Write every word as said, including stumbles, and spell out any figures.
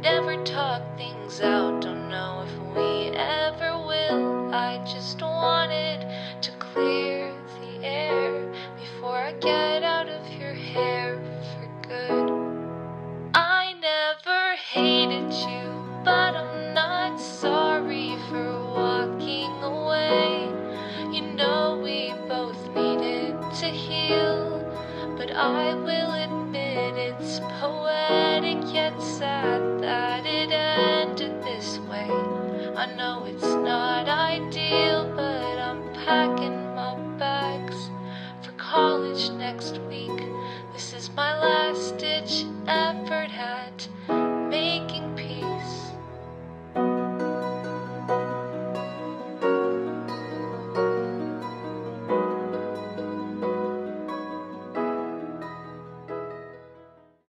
never talk things out, don't know if we ever will. I just wanted to clear the air before I get out of your hair for good. I never hated you, but I'm not sorry for walking away. You know we both needed to heal, but I will admit it's poetic yet sad that it ended this way. I know it's not ideal, but I'm packing my bags for college next week. This is my last ditch effort at